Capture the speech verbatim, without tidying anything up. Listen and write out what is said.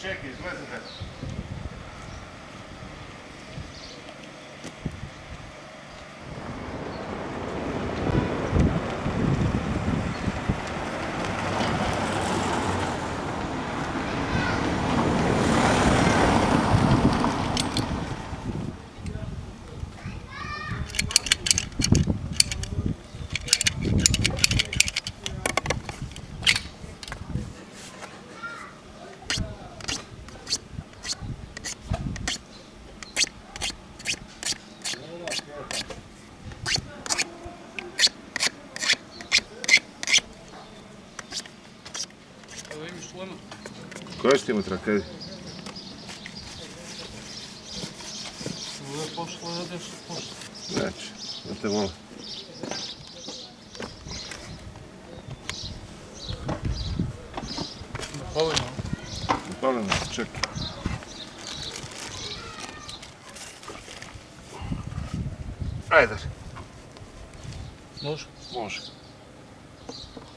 Čekaj, izlezete. Koja si ti ima tragedija? Ovo je pošlo, ja desno pošlo. Neće, da te volim. Napalimo. Napalimo se, čekaj. Ajde. Može? Može.